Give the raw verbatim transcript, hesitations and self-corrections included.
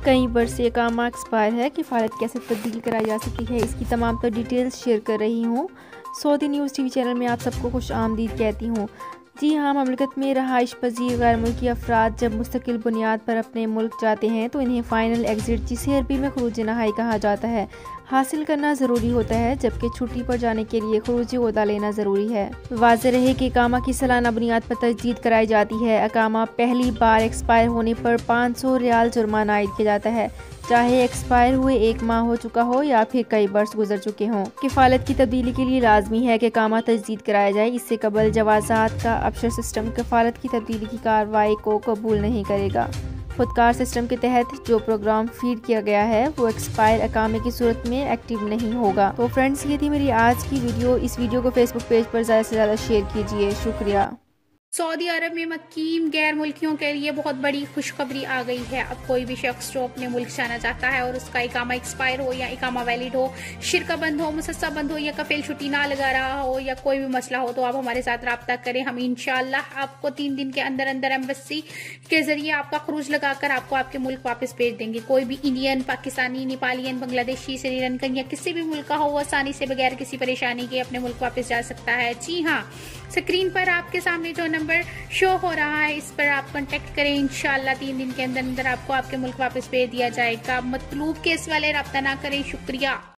कई वर्ष से इकामा एक्सपायर है, किफ़ालत कैसे तब्दील कराई जा सकती है, इसकी तमाम तर डिटेल्स शेयर कर रही हूँ। सऊदी न्यूज़ टीवी चैनल में आप सबको खुश आमदीद कहती हूँ। जी हाँ, ममलकत में रहाइश पजीर गैर मुल्की अफराद जब मुस्तकिल बुनियाद पर अपने मुल्क जाते हैं तो इन्हें फ़ाइनल एग्ज़िट, जिसे अरबी में खरूज नहाई कहा जाता है, हासिल करना ज़रूरी होता है, जबकि छुट्टी पर जाने के लिए खरूज ओहदा लेना ज़रूरी है। वाज़ेह रहे कि इकामा की सालाना बुनियाद पर तजदीद कराई जाती है। इकामा पहली बार एक्सपायर होने पर पाँच सौ रियाल जुर्माना आयद किया जाता है, चाहे एक्सपायर हुए एक माह हो चुका हो या फिर कई वर्ष गुजर चुके हों। किफ़ालत की तब्दीली के लिए लाजमी है कि इकामा तजदीद कराया जाए। इससे कबल जवाज़ात का अबशर सिस्टम किफ़ालत की तब्दीली की कार्रवाई को कबूल नहीं करेगा। खुदकार सिस्टम के तहत जो प्रोग्राम फीड किया गया है वो एक्सपायर अकामे की सूरत में एक्टिव नहीं होगा। तो फ्रेंड्स, ये थी मेरी आज की वीडियो। इस वीडियो को फेसबुक पेज पर ज़्यादा से ज़्यादा शेयर कीजिए। शुक्रिया। सऊदी अरब में मकीम गैर मुल्कियों के लिए बहुत बड़ी खुशखबरी आ गई है। अब कोई भी शख्स जो अपने मुल्क जाना चाहता है और उसका इकामा एक्सपायर हो या इकामा वैलिड हो, शिरका बंद हो, मुसस्सा बंद हो या कफेल छुट्टी ना लगा रहा हो या कोई भी मसला हो, तो आप हमारे साथ रब्ता करें। हम इंशाल्लाह आपको तीन दिन के अंदर अंदर एम्बेसी के जरिए आपका खरूज लगाकर आपको आपके मुल्क वापस भेज देंगे। कोई भी इंडियन, पाकिस्तानी, नेपालियन, बांग्लादेशी, श्रीलंकन या किसी भी मुल्क का हो, वो आसानी से बगैर किसी परेशानी के अपने मुल्क वापस जा सकता है। जी हाँ, स्क्रीन पर आपके सामने जो नंबर शो हो रहा है, इस पर आप कांटेक्ट करें। इंशाल्लाह तीन दिन के अंदर अंदर आपको आपके मुल्क वापस भेज दिया जाएगा। मतलूब केस वाले रब्ता ना करें। शुक्रिया।